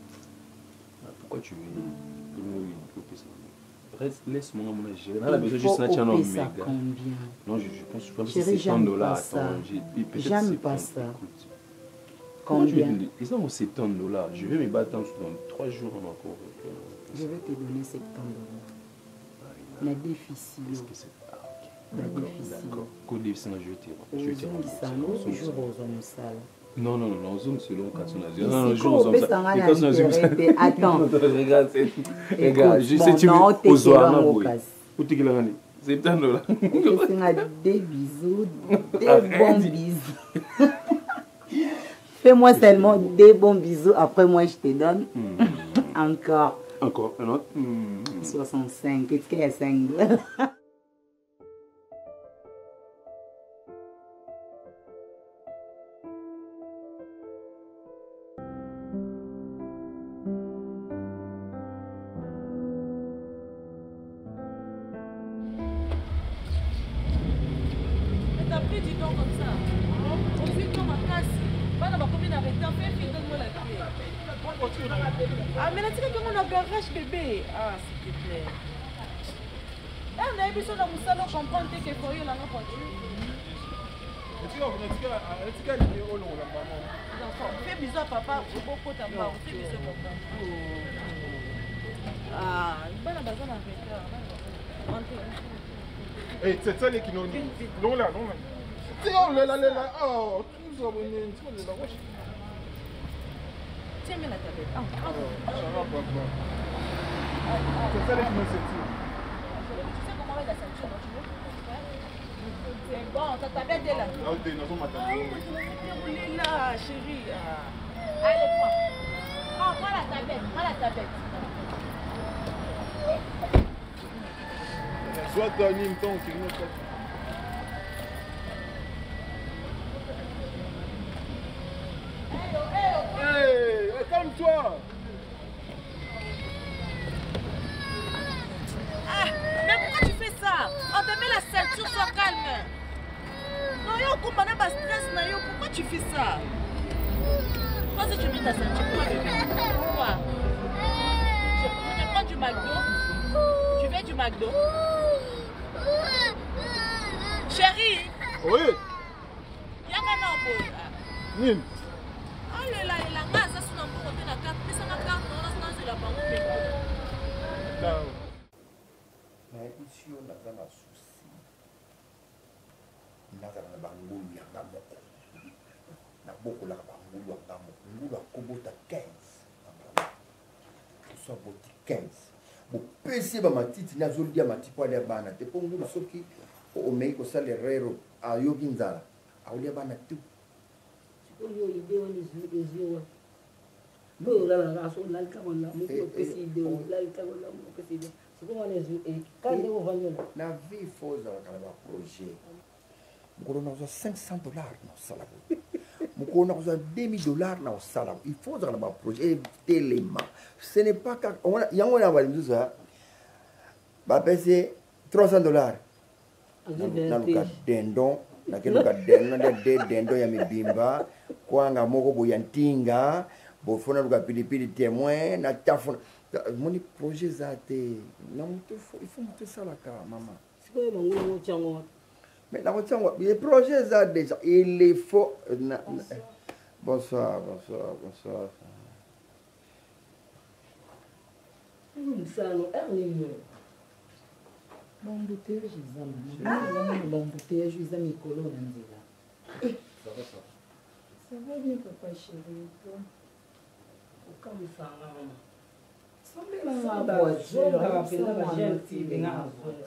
[SPEAKER 8] Ah, pourquoi tu veux Dis-moi, il faut payer ça. Reste, laisse-moi mon gérer. On a
[SPEAKER 5] Il
[SPEAKER 8] besoin
[SPEAKER 5] faut
[SPEAKER 8] juste d'un channel
[SPEAKER 5] payer ça
[SPEAKER 8] méga.
[SPEAKER 5] combien?
[SPEAKER 8] Non, je, je pense je pense que
[SPEAKER 5] Chérie,
[SPEAKER 8] c'est cent
[SPEAKER 5] j'aime
[SPEAKER 8] dollars.
[SPEAKER 5] pas ça.
[SPEAKER 8] Attends, j'ai- peut-être
[SPEAKER 5] J'aime
[SPEAKER 8] c'est
[SPEAKER 5] pas
[SPEAKER 8] bon.
[SPEAKER 5] ça.
[SPEAKER 8] Écoute. Comment tu veux
[SPEAKER 5] Combien?
[SPEAKER 8] te- Ils ont septante dollars. Je vais me battre dans trois jours encore.
[SPEAKER 5] Je vais te donner septante dollars. Na déficit.
[SPEAKER 8] Qu'est-ce que c'est? Ah, ok.
[SPEAKER 5] Na
[SPEAKER 8] D'accord,
[SPEAKER 5] déficit.
[SPEAKER 8] d'accord. Code déficit, je vais te je vais te
[SPEAKER 5] ozongisa
[SPEAKER 8] rembourser.
[SPEAKER 5] ngo jour ozwa mosala.
[SPEAKER 8] Non, non, non, non, zone selon quand on a dit.
[SPEAKER 5] Ici,
[SPEAKER 8] Non, non, jour,
[SPEAKER 5] quand
[SPEAKER 8] on
[SPEAKER 5] on fait ça, on a
[SPEAKER 8] Et quand on a dit-
[SPEAKER 5] intérêt, attends.
[SPEAKER 8] Regarde, c'est.
[SPEAKER 5] Écoute,
[SPEAKER 8] Regarde, je
[SPEAKER 5] bon,
[SPEAKER 8] sais, tu
[SPEAKER 5] non,
[SPEAKER 8] veux.
[SPEAKER 5] t'es
[SPEAKER 8] Aux soirs,
[SPEAKER 5] quel
[SPEAKER 8] non,
[SPEAKER 5] homme
[SPEAKER 8] boy.
[SPEAKER 5] au casse?
[SPEAKER 8] Où t'es qu'il a gagné? septante dollars.
[SPEAKER 5] Fais-moi des bisous, des
[SPEAKER 8] Arrête.
[SPEAKER 5] bons bisous. Fais-moi seulement des bons bisous, après moi je te donne encore
[SPEAKER 8] Encore un autre. Hmm.
[SPEAKER 5] soixante-cinq. Qu'est-ce qu'il y a cinq dollars?
[SPEAKER 6] Mais t'as pris du temps comme ça. On vit comme à casse. Pas dans ma commune arrêtée. En fait, fille, donne-moi la clé. Ah, mais là, tu sais comment on a garage bébé. Ah, s'il te plaît. Eh, on a eu besoin de moussalo comprendre que pour eux, là, non, pour fais bisous à papa, au beau pot à bas, fais bisous à papa. Ah, il va la baser dans le retard.
[SPEAKER 1] Eh, c'est ça les qui n'ont non là, non là. C'est oh là là là là, oh, tout ça, on est une fois de la roche.
[SPEAKER 6] Tiens, mets la tablette. Ah, ah.
[SPEAKER 1] Ça va pas bon. C'est ça les qui m'ont senti.
[SPEAKER 6] Tu sais comment va la ceinture, tu veux? C'est bon, ça t'avait dit là.
[SPEAKER 1] Ah, t'es dans son matin.
[SPEAKER 6] On est là, chérie. Allez, prends. Prends, prends la tablette, prends la tablette.
[SPEAKER 1] Soit toi, ni temps, c'est une autre. Hey, calme-toi.
[SPEAKER 6] Ah, mais pourquoi tu fais ça? On te met la ceinture, sois calme. Non, yo, comprends pas stress, na yo. Pourquoi tu fais ça? Pourquoi si tu mets ta ceinture? Pourquoi bébé? Pourquoi? Je te prends du McDo. Tu veux du McDo? Chérie.
[SPEAKER 1] Oui.
[SPEAKER 6] Y'a qu'un boy.
[SPEAKER 1] Nine.
[SPEAKER 6] Oh là là, il a un gaz, ça c'est un peu côté la carte. Mais ça n'a pas de c'est la banque.
[SPEAKER 9] Mais ici, on a un souci. On a un bangoul, il y a un moko. On a beaucoup de bangoul, il y a un moko. On a beaucoup quinze. On soit beaucoup quinze. Bon, pesi ba matiti na zoli dia matipo ali bana te pongu soki o mei ko sale rero a yogi nzala a oli bana tu
[SPEAKER 4] Yo ide wani zio bo la la so la ka wala mo ko pesi de la ka wala mo ko pesi de so ko wani zio e ka de wo vanyo
[SPEAKER 9] na vie foza ka ba projet mukolo na cinq cents dollars na sala bo mukolo na deux mille dollars na sala il faut za ba projet tellement ce n'est pas quand on yango na bali mzuza ba pesi trois cents dollars na luka dendon na kendo ka dendon na de dendon ya mibimba kwanga moko boyantinga bofona luka pilipili témoin na tafona moni projet za te na mutu il faut mutu sala ka mama
[SPEAKER 4] siko ye bango ngo tsango
[SPEAKER 9] mais na tsango les projets za déjà il est faux na, na, bonsoir bonsoir bonsoir
[SPEAKER 4] msano erni
[SPEAKER 5] bambouteillage eza mama bambouteillage eza mikolo na nzela ça va bien papa chéri toi
[SPEAKER 4] okamwisanga mama
[SPEAKER 5] sombelanga voiture
[SPEAKER 4] kapela bagenti benga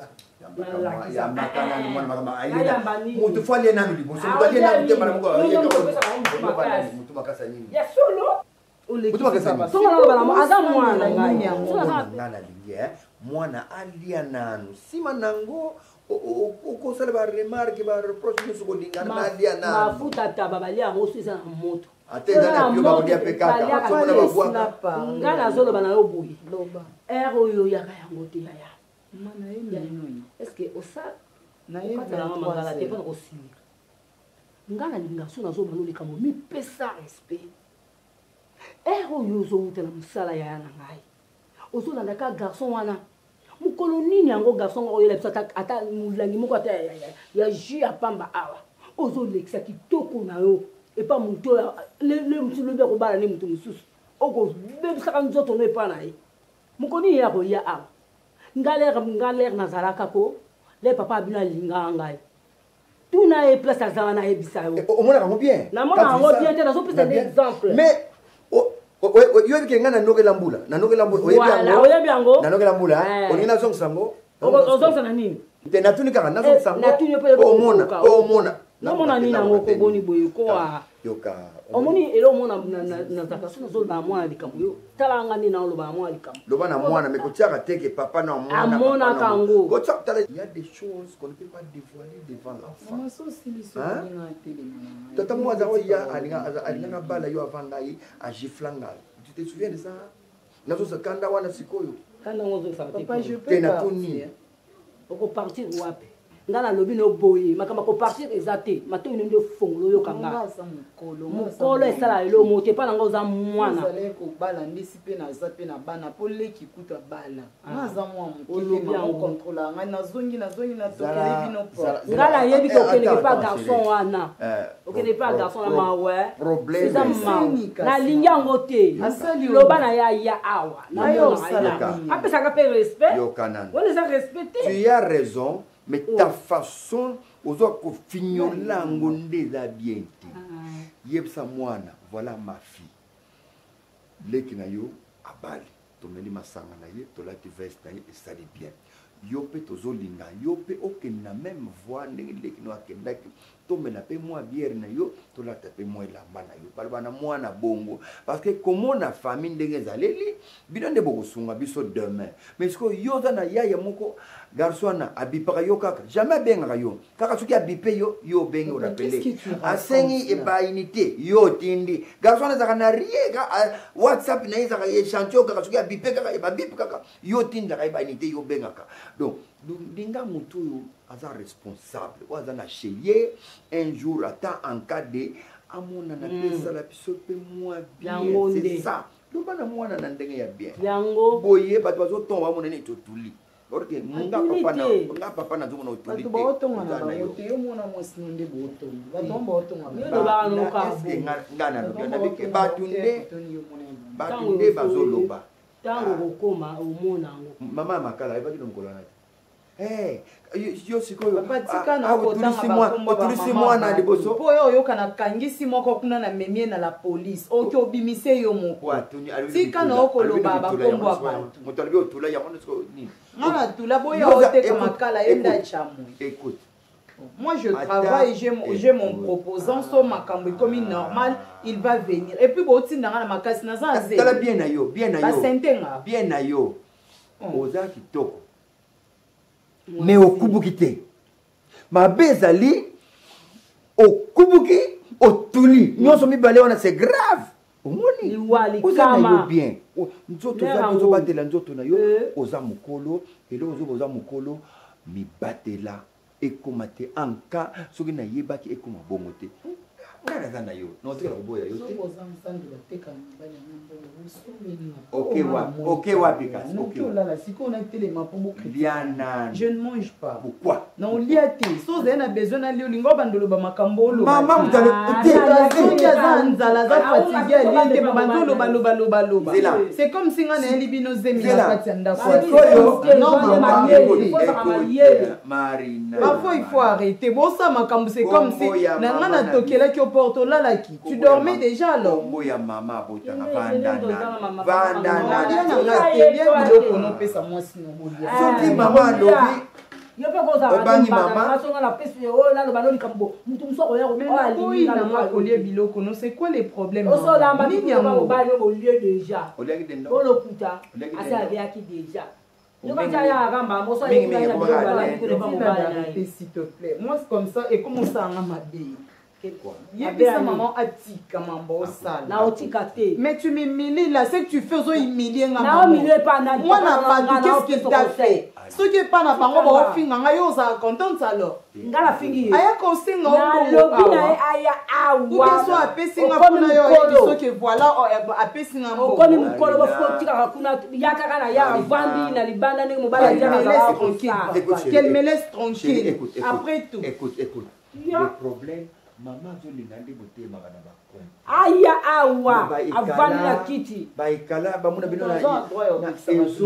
[SPEAKER 9] ya makana ni mwana makama ayena mutu fali nanu liboso mutu ayena mutu mara muko mutu makasa nini
[SPEAKER 4] ya solo
[SPEAKER 9] mutu makasa nini
[SPEAKER 4] songa na bala aza mwana ngai
[SPEAKER 9] ngana lingie mwana alia nanu sima nango ko sala ba remarque ba reproche musu ko lingana na alia nanu
[SPEAKER 4] mafuta taba balia ngo sisa na moto
[SPEAKER 9] atenda na pio ba dia pekaka so mona ba bwa
[SPEAKER 4] ngana zolo bana yo boyi loba ero yo yaka yango te ya
[SPEAKER 5] mana yemi
[SPEAKER 4] est-ce que osa
[SPEAKER 5] na yemi
[SPEAKER 4] na mangala te pona osili ngana linga so na zo bano le kamo mi pesa respect ero yo zo mutela musala ya na ngai ozo landa ka garçon wana mukolo nini yango garçon oyo la bisata ata mulangi moko ata ya jus apamba awa ozo lekisa kitoko na yo et pas muto le le mutu le beko bala ne mutu mususu oko bebisaka nzoto no epa na ye mukoni ya ko ya awa ngale ngale na zalaka ko le papa bina linga ngai tuna e place azana na ebisa yo
[SPEAKER 9] o mona ka bien
[SPEAKER 4] na mona ngo bien te na so pesa exemple
[SPEAKER 9] mais yo ke ngana nokela mbula na nokela mbula
[SPEAKER 4] oyebi yango
[SPEAKER 9] na nokela mbula onina song sango
[SPEAKER 4] ozongisa na nini
[SPEAKER 9] te natuni kaka na song sango
[SPEAKER 4] natuni pe
[SPEAKER 9] o mona o mona
[SPEAKER 4] na mona nini yango ko boni boye ko a
[SPEAKER 9] yoka
[SPEAKER 4] omoni elo mona na na takasuna zo na mwana likambo yo tala ngani na lo ba mwana likambo
[SPEAKER 9] lo bana mwana me ko tiaka teke papa na mwana
[SPEAKER 4] amona kango
[SPEAKER 9] ko tiaka tala il y a des choses qu'on ne peut pas dévoiler devant l'enfant
[SPEAKER 5] mama so sili so na télé mama
[SPEAKER 9] tata mo za oya alinga alinga bala yo avanga yi a giflanga tu te souviens de ça na zo sakanda wana sikoyo
[SPEAKER 4] kanda ngozo sa
[SPEAKER 5] papa je peux
[SPEAKER 9] pas tuni
[SPEAKER 4] oko partir wapi ngana lobi no boye makamba ko partir ezate mato ino ndio fongolo yo kanga mukolo esala elo mote pa nanga oza mwana
[SPEAKER 5] zale ko bala ndisi pe na zape na bana pole kikuta bala naza mwa mukolo ma contrôler nga nazongi nazongi na tokele bino po
[SPEAKER 4] ngala yebi ko kele pa garçon wana okele pa garçon na mawe
[SPEAKER 9] problème
[SPEAKER 4] na linyango te lo bana ya ya awa na yo apesa ka pe respect
[SPEAKER 9] yo kanana
[SPEAKER 4] on les a respectés
[SPEAKER 9] tu as raison mais ta façon ozo ko finyola ngonde za bien te yebsa mwana voilà ma fille leki na yo abali tomeli masanga na ye tolaki veste na ye esali bien yo pe tozolinga yo pe okende na même voie ndenge leki no akendaki tomela pe mwa bière na yo tolata pe mwa elamba na yo baloba na mwana bongo parce que komona famille ndenge ezaleli bino nde bokosunga biso demain mais siko yo oza na yaya moko garçon na abipaka yo kaka jamais abengaka yo kaka soki abipe yo yo obenge orapele asengi ebayini te yo tindi garçon ezaka na rie whatsapp na ye ezaka échantillon kaka soki abipe kaka babipe kaka yo tindaka ebayini te yo obengaka donc ndinga motu oyo aza responsable oyo aza na cheye un jour ata en cas de amonana mpe esala biso mpe mwa bien c'est ça loba na mwana na ndenge ya bien boye bato bazotonga bamona nini totuli orke nga papa na nga papa na zomona otuli te
[SPEAKER 5] baotonga na bango te yo mona mwasi no nde botonga bato baotonga
[SPEAKER 9] eske nga na lobi na bike bato nde bato nde bazoloba
[SPEAKER 4] ntango kokoma omona yango
[SPEAKER 9] mama makala ebaki lonkolana te Eh, yo sikoyo
[SPEAKER 5] bapatika na kotanga
[SPEAKER 9] otulisi mwana liboso
[SPEAKER 5] po oyo oyokana kangisi moko kuna na memie na la police oki obimise yo moko tika na okoloba bakombo ya bato
[SPEAKER 9] moto alobi otula yango siko nini
[SPEAKER 5] ngana tula boya oteka makala yenda chamu
[SPEAKER 9] écoute
[SPEAKER 5] moi je travaille j'ai mon proposant so makambo comme normal il va venir et puis botinda ngana makasi na za zé
[SPEAKER 9] tala bien na yo bien na yo
[SPEAKER 5] basentenga
[SPEAKER 9] bien na yo oza kitoko mais okubuki te mabe ezali okubuki otuli nyonso mibale wana c'est grave omoni oza na yo bien nzoto ozobatela nzoto na yo oza mokolo eloko ozoba oza mokolo mibatela ekoma te en cas soki nayebaki ekoma bongo te ngai naza na yo naotekela koboya yo te ok wapi kasi liana
[SPEAKER 5] je ne mange pas
[SPEAKER 9] pourquoi
[SPEAKER 5] na olia te so ozali na besoin nalia olinga obandoloba makambo oloba
[SPEAKER 9] mama
[SPEAKER 5] soki aza nzala aza fatigue alie te babanzolobalobalobaloba c'est comme si nga nayeli bino zemi na kati ya ndako parfois il faut arrêter bosa makambo c'est comme si na nga natokelaki oporte olalaki tu dormais déjà alors
[SPEAKER 9] kombo ya mama abotanga vandana vandana
[SPEAKER 5] biloko nopesa mwasi nobolia
[SPEAKER 9] soki mama alobi obangi mama
[SPEAKER 5] oyi na mwa kolia biloko no c'est quoi les problèmes
[SPEAKER 4] nini yango olie déjà
[SPEAKER 9] oliaki dendo
[SPEAKER 4] olokuta asi aviaki déjà
[SPEAKER 5] s'il te plaît moi c'est comme ça et comment ça nga mabe yebisa maman atika mambo osala
[SPEAKER 4] na otika te
[SPEAKER 5] mais tu m'humilies là c'est que tu fais ozo humilier nga
[SPEAKER 4] na humilier pas na
[SPEAKER 5] moi na pas qu'est-ce qu'il t'a fait ce qui est pas na bango ba ofinga nga yo za contente alors
[SPEAKER 4] ngala fingi
[SPEAKER 5] aya ko singa
[SPEAKER 4] o lobi na aya awa
[SPEAKER 5] ou so apesi nga kuna yo so que voilà apesi nga mbo
[SPEAKER 4] ko ni mukolo ba fotika ka kuna yaka kana ya vandi na libanda ni mobala ya za
[SPEAKER 5] tranquille qu'elle me laisse tranquille après tout
[SPEAKER 9] écoute écoute le problème mama zolinga ndi botema bana bakoma
[SPEAKER 4] aya awa avandi na kiti
[SPEAKER 9] baikala bamuna bino na
[SPEAKER 5] ezo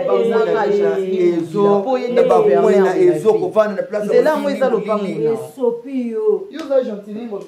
[SPEAKER 9] ezo bakwena ezo kovanda na place
[SPEAKER 5] nzela ngo eza lopango
[SPEAKER 4] esopi yo
[SPEAKER 5] yo za gentili ngo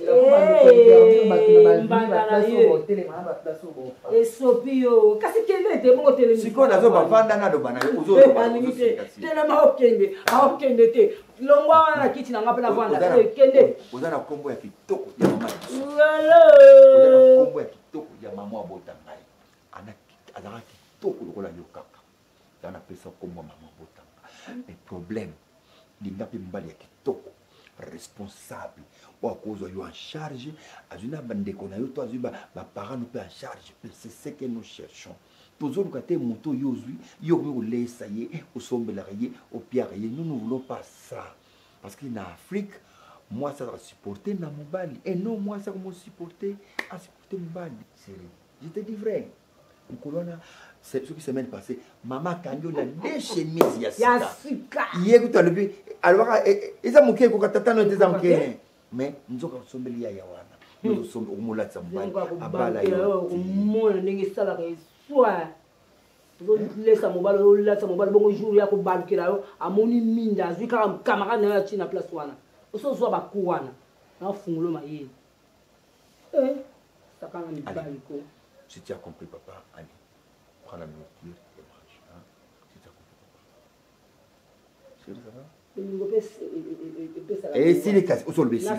[SPEAKER 4] esopi yo kasi kende te mongo tele
[SPEAKER 9] siko nazo bavanda na dobana uzo
[SPEAKER 4] tele ma okende okende te longwa wana kiti na ngapela vanda kende
[SPEAKER 9] uza na kombo ya kitoko ya mama
[SPEAKER 4] lolo
[SPEAKER 9] uza na kombo ya kitoko ya mama abota ngai ana azaka kitoko lokola yo kaka dana pesa kombo mama abota mais problème linga pe mbali ya kitoko responsable wa cause yo en charge azuna bandeko na yo to azuba ba parents nous en charge c'est ce que nous cherchons toujours quand moto yozui yo ko lesa ye osombela ye opiara ye nous ne voulons pas ça parce que en Afrique moi ça va supporter na mobali et non moi ça comment supporter à supporter mobali c'est je te dis vrai on colonna c'est ce qui semaine passée maman kanyo na deux chemises ya sika yé ko talobi alors eza muke ko katata no eza muke mais nzoka sombeli ya yawana nous sommes au mola tsambali abala yo
[SPEAKER 4] mona ndenge sala ka soit lesa mobali olasa mobali bongo jour ya ko bankela yo amoni minda azwi kaka camarade na china place wana osozwa baku wana na fungulo mayeli eh sakanga mibali ko
[SPEAKER 9] si tu as compris papa allez prends la nourriture et mange hein si tu as compris papa Et si les casse, au sol, si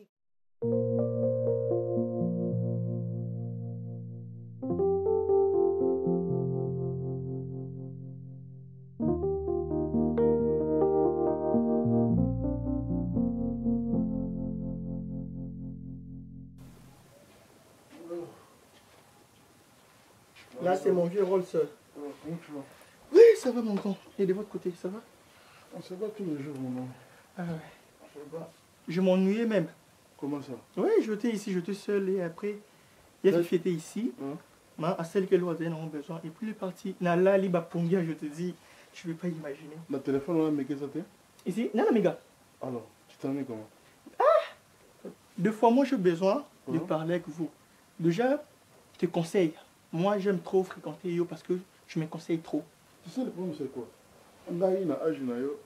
[SPEAKER 2] Là, c'est mon vieux Rolls.
[SPEAKER 10] Comment tu vas?
[SPEAKER 2] Oui, ça va, mon grand. Et de votre côté, ça va?
[SPEAKER 10] On se bat tous les jours, mon nom.
[SPEAKER 2] Ah ouais. On se bat. Je m'ennuyais même.
[SPEAKER 10] Comment ça?
[SPEAKER 2] Oui, j'étais ici, j'étais seul et après, il y a une fête ici.
[SPEAKER 10] Hein?
[SPEAKER 2] Mais à celle que les voisins ont besoin. Et puis, il est parti. Nala, Liba Pongia, je te dis, je ne vais pas imaginer.
[SPEAKER 10] Le téléphone, on a mis qu'est-ce que c'est?
[SPEAKER 2] Ici, Nala, mes gars.
[SPEAKER 10] Alors, tu t'en es comment?
[SPEAKER 2] Ah! Deux fois, moi, j'ai besoin de
[SPEAKER 10] Hein?
[SPEAKER 2] parler avec vous. Déjà, je te conseille. Moi, j'aime trop fréquenter Yo parce que je me conseille trop.
[SPEAKER 10] Tu sais, le problème, c'est quoi? On a une âge, on a eu.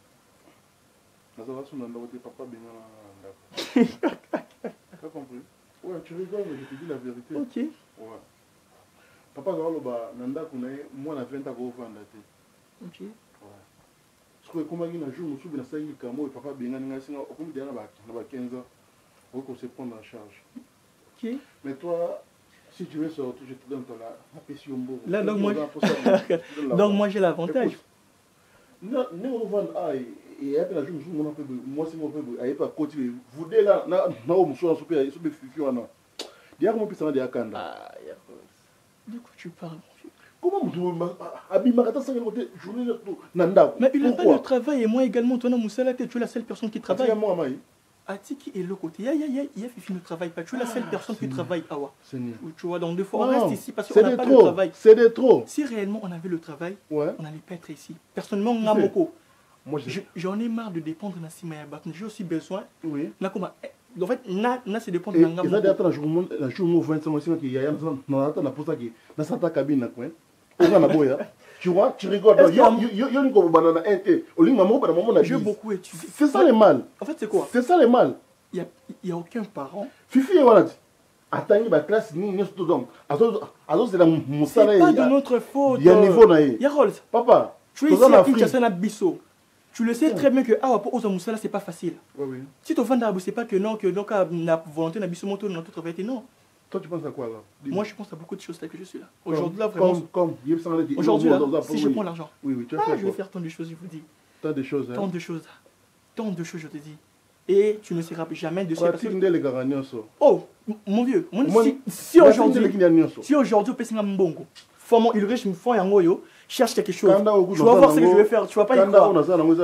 [SPEAKER 10] On a eu papa bien. Tu as compris? Ouais, tu rigoles, mais je te dis la vérité.
[SPEAKER 2] Ok.
[SPEAKER 10] Ouais. Papa, Nanda, moi, na vingt ans, on va
[SPEAKER 2] ok.
[SPEAKER 10] Ouais. Parce que comme il y a un jour, nous sommes dans le camo et papa bien, on a quinze ans, on se prendre en charge.
[SPEAKER 2] Ok.
[SPEAKER 10] Mais toi, si tu veux sortir, je te donne ton là.
[SPEAKER 2] Là, donc moi, donc moi j'ai l'avantage.
[SPEAKER 10] Non, nous on va ah et après la journée, on a fait moi c'est mon peu, aïe pas continuer. Vous dès là, na na au monsieur super super fifi wana. Dia comment pisa dia kanda.
[SPEAKER 2] Ah, ya. De quoi tu parles?
[SPEAKER 10] Comment vous abima kata cinq côté journée nanda.
[SPEAKER 2] Mais il n'a pas de travail et moi également toi na Moussala tu es la seule personne qui travaille.
[SPEAKER 10] C'est moi mai.
[SPEAKER 2] Atiki est le côté. Ya ya ya, ya Fifi ne travaille pas. Tu es la seule personne qui travaille Awa.
[SPEAKER 10] C'est nul.
[SPEAKER 2] Tu vois donc deux fois on reste ici parce qu'on
[SPEAKER 10] c'est
[SPEAKER 2] n'a
[SPEAKER 10] de
[SPEAKER 2] pas
[SPEAKER 10] trop.
[SPEAKER 2] de travail.
[SPEAKER 10] C'est de trop.
[SPEAKER 2] Si réellement on avait le travail,
[SPEAKER 10] Ouais.
[SPEAKER 2] on n'allait pas être ici. Personnellement, Ngamoko.
[SPEAKER 10] Moi
[SPEAKER 2] Je- j'en ai marre de dépendre de Nassima Yabat. J'ai aussi besoin.
[SPEAKER 10] Oui.
[SPEAKER 2] Nakoma. En fait, na na c'est dépendre de
[SPEAKER 10] Et ça
[SPEAKER 2] Ngamoko.
[SPEAKER 10] d'attendre la journée la journée vingt-cinq mois qui y a on attend la pose qui dans sa cabine quoi. On a la boya. Tu vois, tu rigoles.
[SPEAKER 2] Est-ce
[SPEAKER 10] Yo
[SPEAKER 2] qu'il
[SPEAKER 10] yo yo niko banana un thé. Au lieu maman banana maman na.
[SPEAKER 2] J'ai beaucoup étudié.
[SPEAKER 10] C'est ça le mal.
[SPEAKER 2] En fait, c'est quoi?
[SPEAKER 10] C'est ça le mal.
[SPEAKER 2] Il n'y a, il y a aucun parent.
[SPEAKER 10] Fifi est voilà. Attends, la classe ni ni tout donc. Alors alors c'est la moussala.
[SPEAKER 2] C'est pas de notre faute.
[SPEAKER 10] Il y a niveau na.
[SPEAKER 2] Il y a Rolls.
[SPEAKER 10] Papa.
[SPEAKER 2] Tu es ici à Kinshasa Bisso. Tu le sais très bien que ah pour Oza Moussala c'est pas facile.
[SPEAKER 10] Oui oui.
[SPEAKER 2] Si tu vends c'est pas que non que donc la volonté na Bisso moto notre travail non.
[SPEAKER 10] Toi tu penses à quoi là?
[SPEAKER 2] Moi je pense à beaucoup de choses là que je suis là. Aujourd'hui là vraiment.
[SPEAKER 10] Comme comme
[SPEAKER 2] aujourd'hui là si je prends l'argent.
[SPEAKER 10] Oui oui, tu
[SPEAKER 2] vas faire. Je vais faire tant de choses je vous dis.
[SPEAKER 10] Tant de choses.
[SPEAKER 2] Tant de choses. Tant de choses je te dis. Et tu ne seras jamais dessus.
[SPEAKER 10] Parce que...
[SPEAKER 2] Oh, mon vieux, mon si, si aujourd'hui, si aujourd'hui, tu peux mbongo, forme il riche, me font un moyo, cherche quelque chose. Tu vas voir ce que je vais faire, tu vas pas y croire.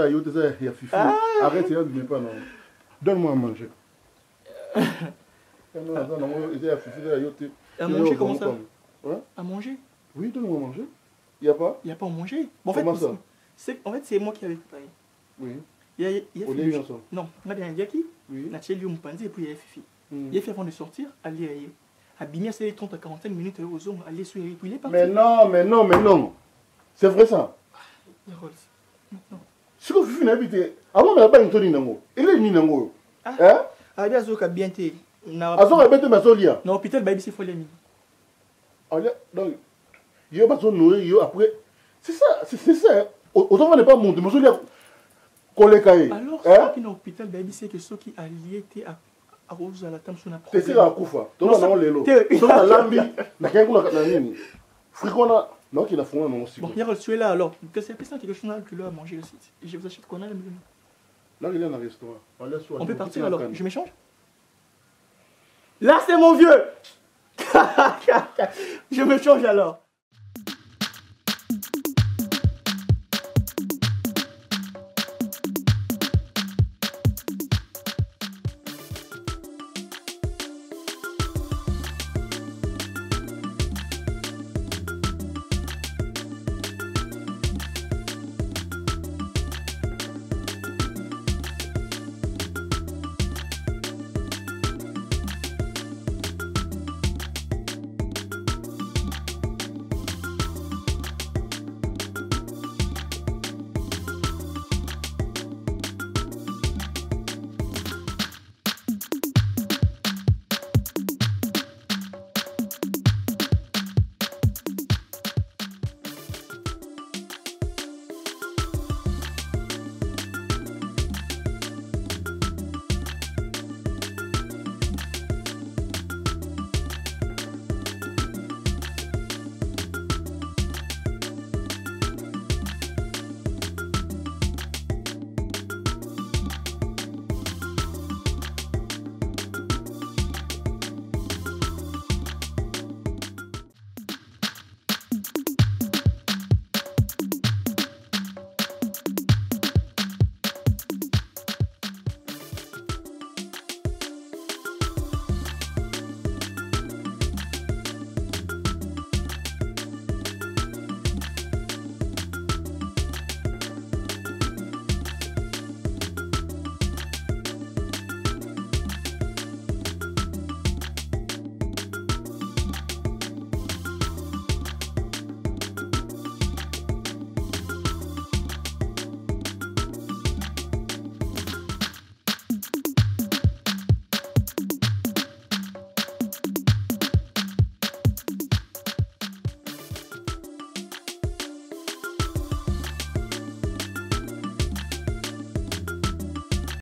[SPEAKER 10] Ah. Arrête, pas non. Donne-moi à manger.
[SPEAKER 2] À manger comment ça? À manger?
[SPEAKER 10] Oui, donne-moi à manger. Il n'y a pas?
[SPEAKER 2] Il n'y a pas à manger. En
[SPEAKER 10] fait,
[SPEAKER 2] en fait, c'est moi qui avais préparé.
[SPEAKER 10] Oui.
[SPEAKER 2] Il y a, il y a
[SPEAKER 10] on est ensemble.
[SPEAKER 2] Non, on a bien Yaki.
[SPEAKER 10] Oui.
[SPEAKER 2] On a Tchéli Mpanzi et puis il y a Fifi. Il y a fait avant de sortir, aller à Bigna, c'est trente à quarante minutes aux zones, aller sur les puis il est parti.
[SPEAKER 10] Mais non, mais non, mais non. C'est vrai ça.
[SPEAKER 2] Non.
[SPEAKER 10] Ce que Fifi n'a habité, avant on n'a pas une tonne d'ingo. Il est ninango.
[SPEAKER 2] Ah.
[SPEAKER 10] Hein?
[SPEAKER 2] Ah bien Zoka bien té.
[SPEAKER 10] Azoka bien té ma solia.
[SPEAKER 2] Non, hôpital baby c'est folie.
[SPEAKER 10] Ah donc yo pas son nourrir yo après. C'est ça, c'est ça. Autant on n'est pas monté, ma solia.
[SPEAKER 2] Alors, ce qui est dans l'hôpital, c'est que ceux qui alliés étaient à Rose à la table sur la
[SPEAKER 10] problème. C'est ça la koufa. Donc on a les lots. Donc la lambi, na quelqu'un qu'on a nini. Fricona, non qui n'a fond non aussi.
[SPEAKER 2] Bon, hier tu es là alors. Que c'est quelque chose que tu dois manger aussi. Et je vous achète qu'on a le menu.
[SPEAKER 10] Là il est dans le restaurant.
[SPEAKER 2] On peut partir alors. Je m'échange. Là c'est mon vieux. Je me change alors.